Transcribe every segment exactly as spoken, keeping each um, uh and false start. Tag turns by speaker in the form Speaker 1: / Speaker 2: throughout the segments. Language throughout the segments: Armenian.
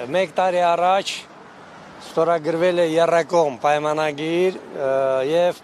Speaker 1: մեկ տարի առաջ ստորագրվել է եռակողմ պայմանագիր եւ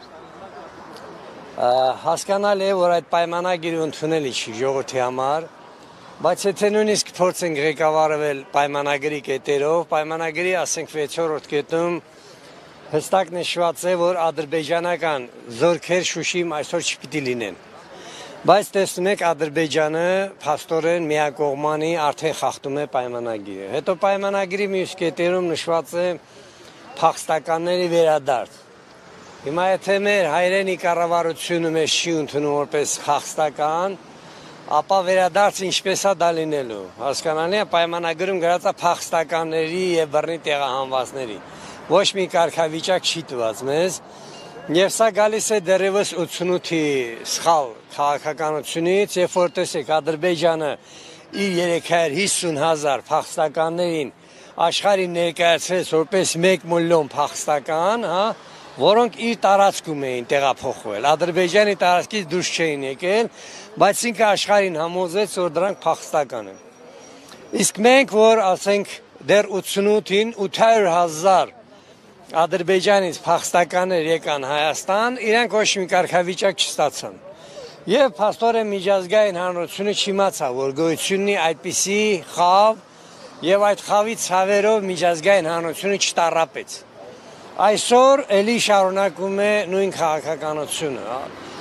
Speaker 1: հասկանալ է, որ այդ պայմանագիրը ընդունել չի ժողովրդի համար, բայց եթե նույնիսկ փորձենք ղեկավարվել պայմանագրի կետերով, պայմանագրի ասենք վեցորդ կետում հստակ նշված է, որ ադրբեջանական զորքեր Շուշիում այսօր չպիտի լինեն։ Բայց տեսնում եք Ադրբեջանը փաստորեն միակողմանի արդեն խախտում է պայմանագիրը։ Հետո պայմանագրի մյուս կետերում նշված է փախստականների վերադարձ։ Հիմա եթե մեր հայրենի կառավարությունը մեզ չի ընդունում որպես փախստական, ապա վերադարձ ինչպես է դա լինելու։ Հասկանալի է, պայմանագրում գրած է փախստականների եւ բռնի տեղահանվածների։ Ոչ մի կարգավիճակ չի տված մեզ։ Եվ սա գալիս է դեռևս ութսունութի սխալ քաղաքականությունից, երբ որ տեսեք Ադրբեջանը իր երեք հարյուր հիսուն հազար փախստականներին աշխարհին ներկայացրեց որպես մեկ միլիոն փախստական, հա, որոնք իր տարածքում էին տեղափոխվել։ Ադրբեջանի տարածքից դուրս չէին եկել, բայց ինքը աշխարհին համոզեց, որ դրանք փախստական են։ Իսկ մենք, որ ասենք դեռ ութսունութին ութ հարյուր հազար Ադրբեջանից փախստականներ եկան Հայաստան, իրենք ոչ մի կարգավիճակ չստացան։ Եվ փաստորեն միջազգային հանրությունը չիմացավ, որ գոյություն ունի այդպիսի խավ, եւ այդ խավի ցավերով միջազգային հանրությունը չտարապեց։ Այսօր էլի շարունակում է նույն քաղաքականությունը։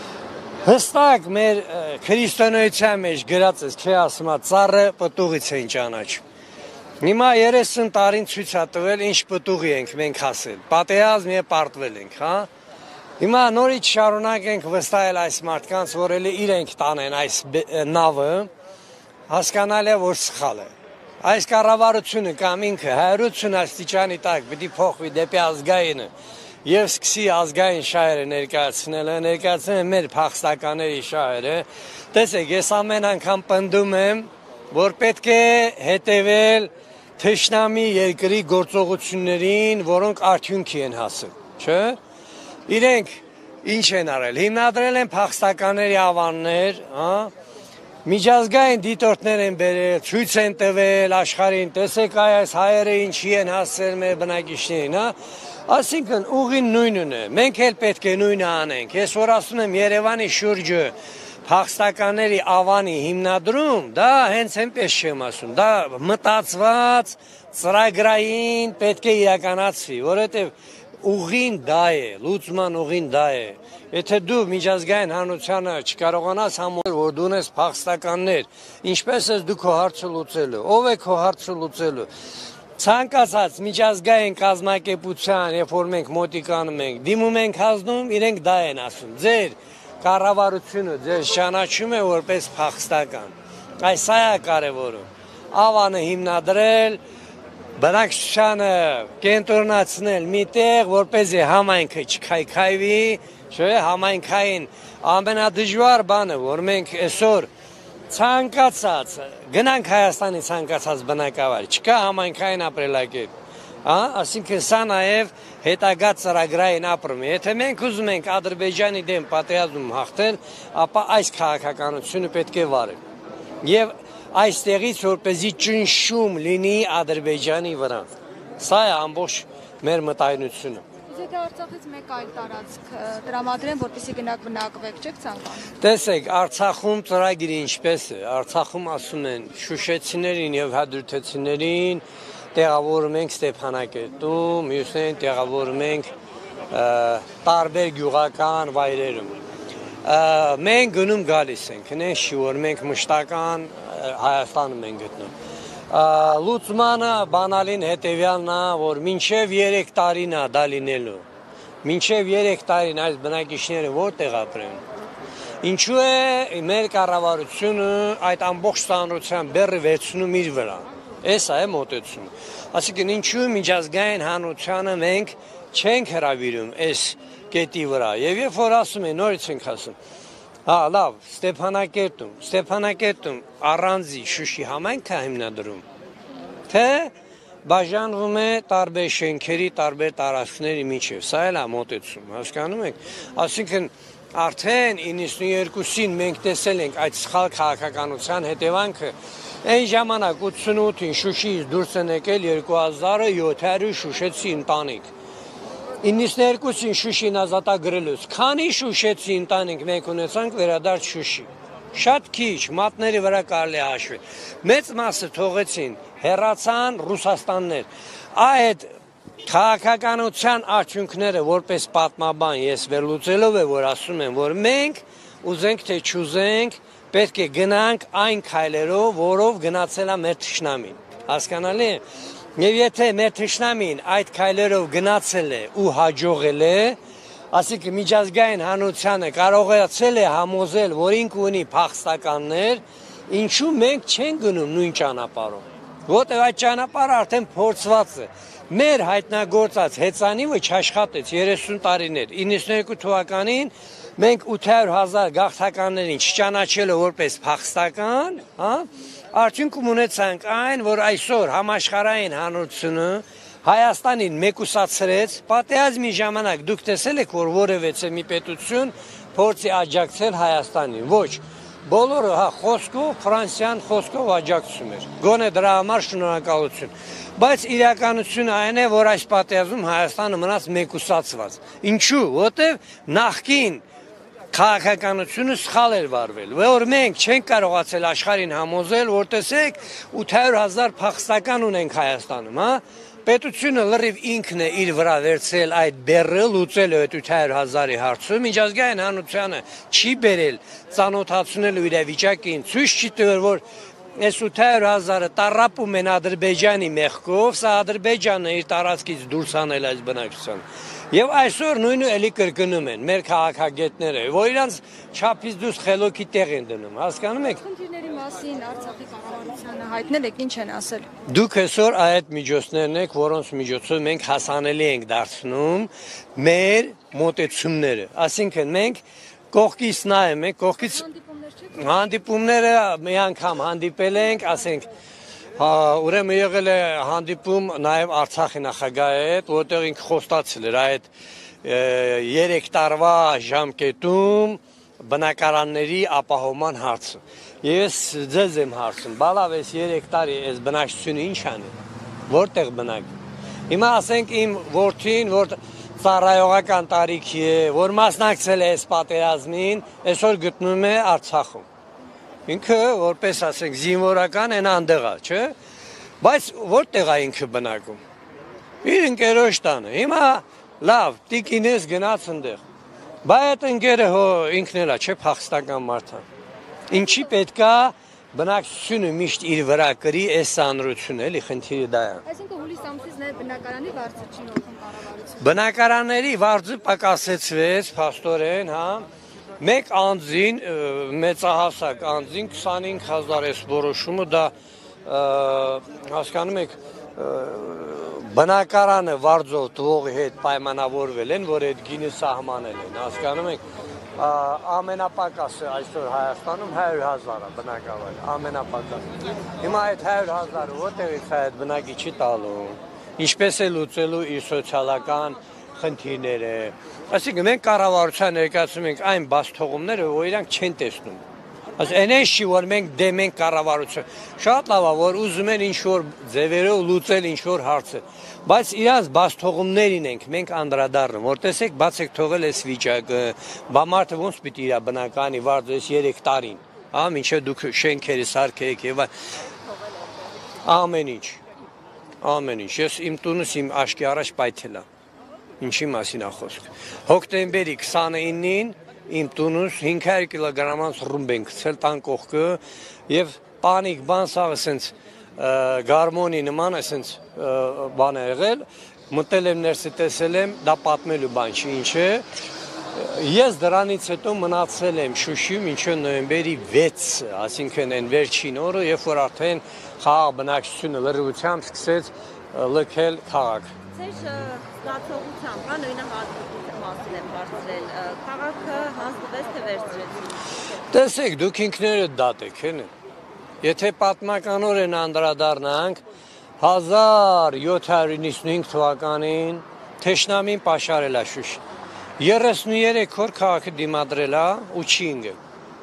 Speaker 1: Հստակ մեր քրիստոնեության մեջ գրած է, չէ՞ ասում, ծառը պտուղից են ճանաչում։ Հիմա երեսուն տարին ցույց է տվել, ինչ պտուղի ենք մենք հասել, պատերազմ եւ պարտվել ենք, հա։ Հիմա նորից շարունակենք վստահել այս մարդկանց, որ էլի իրենք տանեն այս նավը, հասկանալ է, որ սխալ է։ Այս կառավարությունը կամ ինքը հարյուր ութսուն աստիճանի տակ պիտի փոխվի դեպի ազգայինը եւ սկսի ազգային շահերը ներկայացնելը, ներկայացնել մեր փախստականների շահերը։ Տեսեք, ես ամեն անգամ պնդում եմ, որ պետք է հետևել թշնամի երկրի գործողություններին, որոնք արդյունքի են հասել, չէ՞։ Իրենք ինչ են արել, հիմնադրել են փախստականների ավաններ, հա, միջազգային դիտորդներ են բերել, ցույց են տվել աշխարհին, տեսեք այս հայերը ինչի են հասել մեր բնակիչներին, հա։ Այսինքն ուղին նույնն է, մենք էլ պետք է նույնը անենք։ Ես որ ասում եմ Երևանի շուրջը փախստականների ավանի հիմնադրում, դա հենց այնպես չեմ ասում, դա մտածված, ծրագրային պետք է իրականացվի, որովհետև ուղին դա է, լուծման ուղին դա է։ Եթե դու միջազգային հանրությանը չկարողանաս համոզել, որ դու ունես փախստականներ, ինչպես ես դու քո հարցը լուծելու, ով է քո հարցը լուծելու։ Ցանկացած միջազգային կազմակերպության, երբ որ մենք մոտիկանում ենք, դիմում ենք հանձնում, իրենք դա են ասում։ Ձեր կառավարությունը ձեզ ճանաչում է որպես փախստական։ Այս է կարևորը։ Ավանը հիմնադրել, բնակչությանը կենտրոնացնել միտեղ, որպեսզի համայնքը չքայքայվի, չէ՞, համայնքային ամենադժվար բանը, որ մենք այսօր ցանկացած գնանք Հայաստանի ցանկացած բնակավար, չկա համայնքային ապրելակերպ։ Հա, ասինքն սա նաև հետագա ծրագրային ապրում է։ Եթե մենք ուզում ենք Ադրբեջանի դեմ պատերազմ հաղթել, ապա այս քաղաքականությունը պետք է վարել։ Եվ այստեղից որպեսզի ճնշում լինի Ադրբեջանի վրա։ Սա է ամբողջ մեր մտայնությունը։
Speaker 2: Եթե Արցախից մեկ այլ տարածք տրամադրեն, որպեսզի գնաք բնակվեք, չեք ցանկանում։
Speaker 1: Տեսեք, Արցախում ծրագիրը ինչպես է։ Արցախում ասում են շուշեցիներին եւ հադրութեցիներին տեղավորում ենք Ստեփանակերտում, մյուսներին տեղավորում ենք տարբեր գյուղական վայրերում։ Մենք գնում գալիս ենք, նենց չի, որ մենք մշտական Հայաստանում ենք գտնում։ Լուծմանը բանալին հետևյալն է, որ մինչև երեք տարին է դա լինելու։ Մինչև երեք տարին այս բնակիչները որտեղ ապրեն։ Ինչու է մեր կառավարությունը այդ ամբողջ ծանրության բեռը վերցնում իր վրա։ Էս է մոտեցումը։ Այսինքն ինչու միջազգային հանրությանը մենք չենք հրավիրում այս կետի վրա։ Եվ երբ որ ասում են, նորից ենք ասում, հա, լավ, Ստեփանակերտում, Ստեփանակերտում առանձի Շուշի համայնք է հիմնադրում, թե բաժանվում է տարբեր շենքերի, տարբեր տարածքների միջև։ Սա էլ է մոտեցում, հասկանում եք։ Այսինքն Արդեն իննսուններկուսին մենք տեսել ենք այդ սխալ քաղաքականության հետևանքը։ Այն ժամանակ ութսունութին Շուշիից դուրս են եկել երկու հազար յոթ շուշեցի ընտանիք։ իննսուններկուսին Շուշին ազատագրելուց քանի շուշեցի ընտանիք մենք ունեցանք վերադարձ Շուշի։ Շատ քիչ, մատների վրա կարելի է հաշվել։ Մեծ մասը թողեցին, հեռացան Ռուսաստաններ։ Այդ քաղաքականության արդյունքները որպես պատմաբան ես վերլուծելով եմ, որ ասում եմ, որ մենք ուզենք թե չուզենք, պետք է գնանք այն քայլերով, որով գնացել է մեր թշնամին։ Հասկանալի է։ Եվ եթե մեր թշնամին այդ քայլերով գնացել է ու հաջողել է, ասիկը միջազգային հանրությանը կարողացել է համոզել, որ ինքը ունի փախստականներ, ինչու մենք չենք գնում նույն ճանապարհով։ Որտեղ այդ ճանապարհը արդեն փորձված է։ Մեր հայտնագործած հեծանիվը չաշխատեց երեսուն տարիներ։ իննսունյոթ թվականին մենք ութ հարյուր հազար գաղթականներին չճանաչելով որպես փախստական, հա, արդյունքում ունեցանք այն, որ այսօր համաշխարհային հանրությունը Հայաստանին մեկուսացրեց, պատերազմի ժամանակ դուք տեսել եք, որ որևէ մի պետություն փորձի աջակցել Հայաստանին, ոչ, բոլորը հա խոսքով, Ֆրանսիան խոսքով աջակցում էր, գոնե դրա համար շնորհակալություն, բայց իրականությունը այն է, որ այս պատերազմում Հայաստանը մնաց մեկուսացված, ինչու, որտև նախկին քաղաքականությունը սխալ էր վարվել, որ մենք չենք կարողացել աշխարհին համոզել, որ տեսեք ութ հարյուր հազար փախստական ունենք Հայաստանում, հա, պետությունը լրիվ ինքն է իր վրա վերցրել այդ բեռը, լուծել այդ ութ հարյուր հազարի հարցը, միջազգային հանրությանը չի բերել ծանոթացնելու իրավիճակին, ցույց չի տվել, որ այս ութ հարյուր հազարը տառապում են Ադրբեջանի մեղքով, սա Ադրբեջանը իր տարածքից դուրս անել այս բնակչությանը։ Եվ այսօր նույնը էլի կրկնում են մեր քաղաքագետները, որ իրանց չափից դուրս խելոքի տեղ են դնում, հասկանում եք։
Speaker 2: Խնդիրների մասին Արցախի կառավարությանը հայտնել եք, ինչ են ասել։
Speaker 1: Դուք այսօր այդ միջոցներն եք, որոնց միջոցով մենք հասանելի ենք դարձնում մեր մոտեցումները։ Այսինքն մենք կողքից նայում ենք, կողքից հանդիպումները մի անգամ հանդիպել ենք, ասենք ուրեմն եղել է հանդիպում նաև Արցախի նախագահի հետ, որտեղ ինքը խոստացել էր այդ երեք տարվա ժամկետում բնակարանների ապահովման հարցը։ Ես ձեզ եմ հարցում, բալավ այս երեք տարի այս բնակչությունը ինչ անի, որտեղ բնակվում։ Հիմա ասենք իմ որդին, որ ծառայողական տարիքի է, որ մասնակցել է այս պատերազմին, այսօր գտնվում է Արցախում։ Ինքը որպես ասենք զինվորական են անդեղա, չէ՞, բայց որտեղ է ինքը բնակում։ Իր ընկերոջ տանը։ Հիմա լավ, տիկինես գնաց այնտեղ։ Բայց այդ ընկերը հո ինքն էլա, չէ՞, փախստական մարդ է։ Ինչի պետքա բնակչությունը միշտ իր վրա կրի այս ծանրությունը, էլի խնդիրը դա է։
Speaker 2: Այսինքն հուլիս ամսից նաև բնակարանի վարձը չի նորոգում կառավարությունը։
Speaker 1: Բնակարանների վարձը պակասեցվեց, փաստորեն, հա։ Մեկ անձին, մեծահասակ անձին քսանհինգ հազար էս որոշումը դա հասկանում եք բնակարանը վարձով տվողի հետ պայմանավորվել են, որ այդ գինը սահմանել են, հասկանում եք ամենապակասը այսօր Հայաստանում հարյուր հազար է բնակավայր, ամենապակասը։ Հիմա այդ հարյուր հազարը որտեղից է այդ բնակիչի տալու, ինչպես է լուծելու իր սոցիալական խնդիրները։ Այսինքն մենք կառավարության ներկայացնում ենք այն բաց թողումները, որ իրանք չեն տեսնում։ Այն չի, որ մենք դեմ ենք կառավարություն։ Շատ լավ է, որ ուզում են ինչ-որ ձևերով լուծել ինչ-որ հարցը, բայց իրանց բաց թողումներին ենք մենք անդրադառնում, որ տեսեք, բաց եք թողել այս վիճակը, բա մարդը ոնց պիտի իր բնականի վարձը այս երեք տարին, հա, մինչև դուք շենքերը սարքեք եւ ամեն ինչ։ Ամեն ինչ։ Ես իմ տունս իմ աշկի առաջ պայթել է։ Ինչի մասին է խոսքը։ Հոկտեմբերի քսանինին իմ տունուս հինգ հարյուր կիլոգրամանց ռումբ են գցել տան կողքը եւ պանիկ բան սա ասենց գարմոնի նման ասենց բան է եղել, մտել եմ ներսը տեսել եմ, դա պատմելու բան չի, ինչ է։ Ես դրանից հետո մնացել եմ Շուշիում մինչև նոյեմբերի վեցը, այսինքն այն վերջին օրը, երբ որ արդեն խաղաղ բնակչությունը լրիվությամբ սկսեց լքել քաղաք։
Speaker 3: Ձեր զգացողությամբ, հա, նույնահատկության մասին եմ հարցրել, քաղաքը հանձնվեց թե վերցրեցին։
Speaker 1: Տեսեք, դուք ինքներդ դատ եք, հենը։ Եթե պատմականորեն անդրադառնանք, հազար յոթ հարյուր նիստինհինգ թվականին թշնամին պաշարել է Շուշին։ երեսնուերեք օր քաղաքը դիմադրել է ու չի ընկել։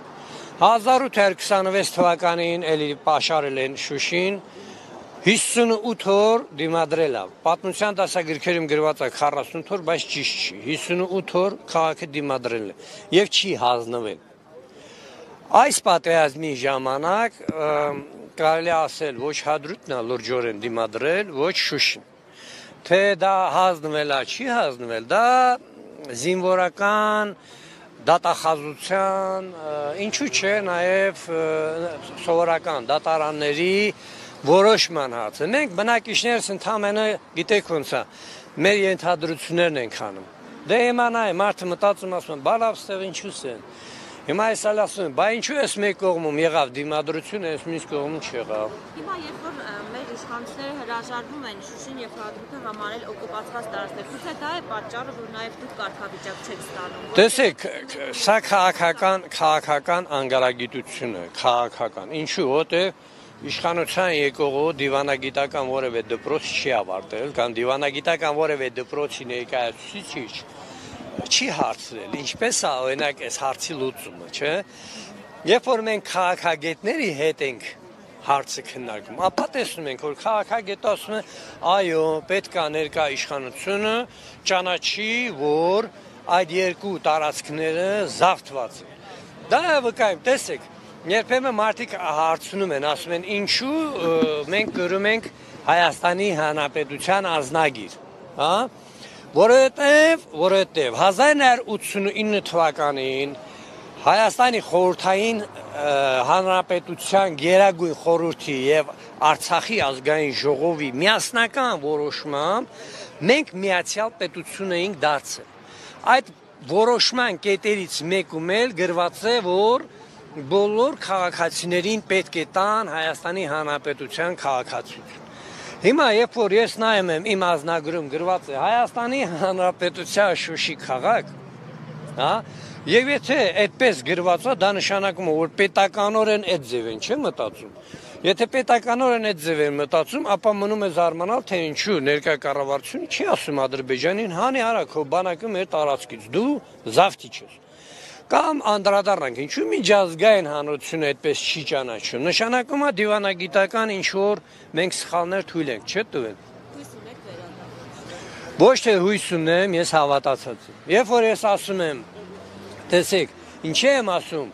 Speaker 1: հազար ութ հարյուր քսանվեց թվականին էլի պաշարել են Շուշին, հիսունութ օր դիմադրել է։ Պատմության դասագրքերում գրված է քառասուն օր, բայց ճիշտ չի։ հիսունութ օր քաղաքը դիմադրել է եւ չի հանձնվել։ Այս պատերազմի ժամանակ կարելի ասել ոչ Հադրութն է լրջորեն դիմադրել, ոչ Շուշին։ Թե դա հանձնվել է, չի հանձնվել, դա զինվորական դատախազության, ինչու՞ չէ, նաև սովորական դատարանների որոշման հարցը։ Մենք բնակիչներս ընդամենը գիտեք ոնց է, մեր ենթադրություններն ենք անում։ Դե հիմա նայ մարդը մտածում ասում, բա լավ ստեղ ինչու՞ս են։ Հիմա այս ալ ասում են, բա ինչու էս մեկ կողմում եղավ դիմադրությունը, էս մյուս կողմում չեղավ։
Speaker 3: Հիմա երբ որ մեր իշխանությունները հրաժարվում են Շուշին եւ Հադրութը համարել օկուպացված տարածքներ, գուցե դա է պատճառը, որ նաեւ դուք կարգավիճակ չեք ստանում։
Speaker 1: Տեսեք, սա քաղաքական քաղաքական անգարագիտություն է, քաղաքական։ Ինչու՞, որտեղ իշխանության եկողը դիվանագիտական որևէ դպրոց չի ավարտել, կամ դիվանագիտական որևէ դպրոցի ներկայացուցիչ չի հարցրել, ինչպես է օրինակ այս հարցի լուծումը, չէ՞։ Երբ որ մենք քաղաքագետների հետ ենք հարցը քննարկում, ապա տեսնում ենք, որ քաղաքագետը ասում է, այո, պետք է ներկա իշխանությունը ճանաչի, որ այդ երկու տարածքները զավթված են։ Դա վկայում, տեսեք, երբեմն մարդիկ հարցնում են, ասում են, ինչու մենք գրում ենք Հայաստանի Հանրապետության անձնագիր, հա։ Որովհետև, որովհետև հազար նոց հարյուր ութսունինը թվականին Հայաստանի խորհրդային հանրապետության գերագույն խորհրդի եւ Արցախի ազգային ժողովի միասնական որոշմամբ մենք միացյալ պետություն էինք դարձել։ Այդ որոշման կետերից մեկում էլ գրված է, որ բոլոր քաղաքացիներին պետք է տան Հայաստանի Հանրապետության քաղաքացիություն։ Հիմա երբ որ ես նայում եմ իմ ազնագրում գրված է Հայաստանի Հանրապետության Շուշի քաղաք, հա, եւ եթե այդպես գրված է, դա նշանակում է, որ պետականորեն այդ ձև են, չէ՞ մտածում։ Եթե պետականորեն այդ ձև են մտածում, ապա մնում է զարմանալ, թե ինչու ներկայ կառավարությունը չի ասում Ադրբեջանին, հանի արա քո բանակը մեր տարածքից, դու զավթիչ ես։ Կամ անդրադառնանք, ինչու միջազգային հանրությունը այդպես չի ճանաչում։ Նշանակում է դիվանագիտական ինչ-որ մենք սխալներ թույլ ենք, չէ՞ տվել։
Speaker 3: Հույս ունեք վերադառնալ։
Speaker 1: Ոչ թե հույս ունեմ, ես հավատացած եմ։ Երբ որ ես ասում եմ, տեսեք, ինչ եմ ասում,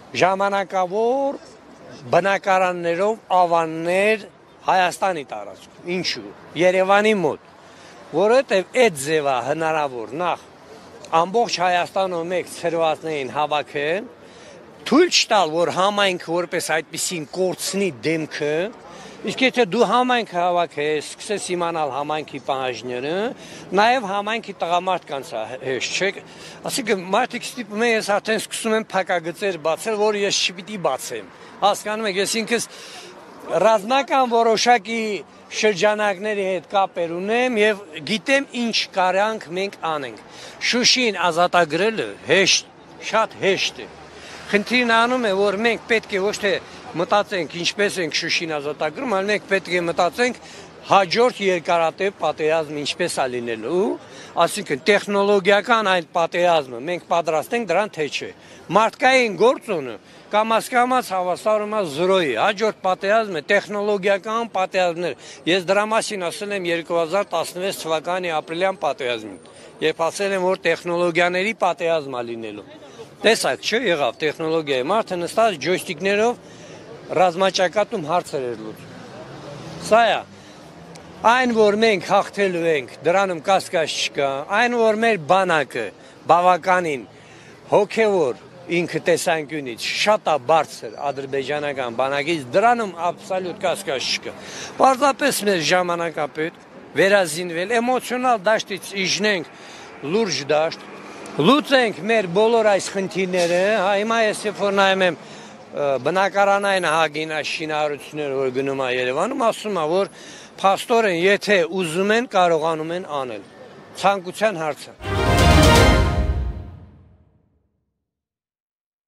Speaker 1: ժամանակավոր բնակարաններով ավաններ Հայաստանի տարածքում։ Ինչու։ Երևանի մոտ։ Որովհետև այդ ձևը հնարավոր նախ ամբողջ Հայաստանում մեկ ցրվածներին հավաքեն, թույլ չտալ, որ համայնքը որպես այդպեսին կորցնի դեմքը, իսկ եթե դու համայնքը հավաքես, սկսես իմանալ համայնքի պահանջները, նաև համայնքի տղամարդկանց հեշտ չէ։ Այսինքն մարդիկ ստիպում են, ես արդեն սկսում եմ փակագծեր բացել, որ ես չպիտի բացեմ։ Հասկանում եք, ես ինքս ռազմական որոշակի շրջանակների հետ կապեր ունեմ եւ գիտեմ ինչ կարանք մենք անենք։ Շուշին ազատագրելը հեշտ, շատ հեշտ է։ Խնդիրն անում է, որ մենք պետք է ոչ թե մտածենք ինչպես ենք Շուշին ազատագրում, այլ մենք պետք է մտածենք հաջորդ երկարատև պատերազմը ինչպես է լինելու, այսինքն տեխնոլոգիական այդ պատերազմը մենք պատրաստ ենք դրան թե չէ։ Մարդկային գործոնը կամաց-կամաց հավասարում է զրոյի, հաջորդ պատերազմը տեխնոլոգիական պատերազմներ։ Ես դրա մասին ասել եմ երկու հազար տասնվեց թվականի ապրիլյան պատերազմին, երբ ասել եմ, որ տեխնոլոգիաների պատերազմ է լինելու։ Տեսակ չէ, եղավ տեխնոլոգիայի, մարդը նստած ջոյստիկներով ռազմաճակատում հարցեր էր լուծում։ Սա է։ Այն, որ մենք հաղթելու ենք, դրանում կասկած չկա, այն, որ մեր բանակը բավականին հոգևոր ինքը տեսանկյունից շատ է բարձր ադրբեջանական բանակից, դրանում աբսոլյուտ կասկած չկա։ Պարզապես մեր ժամանակա պետք վերազինվել, էմոցիոնալ դաշտից իջնենք լուրջ դաշտ, լուծենք մեր բոլոր այս խնդիրները, հիմա ես երբ որ նայում եմ բնակարանային հագինաշինարարությունները, որ գնում է Երևանում, ասում է, որ փաստորեն եթե ուզում են, կարողանում են անել։ Ցանկության հարցը։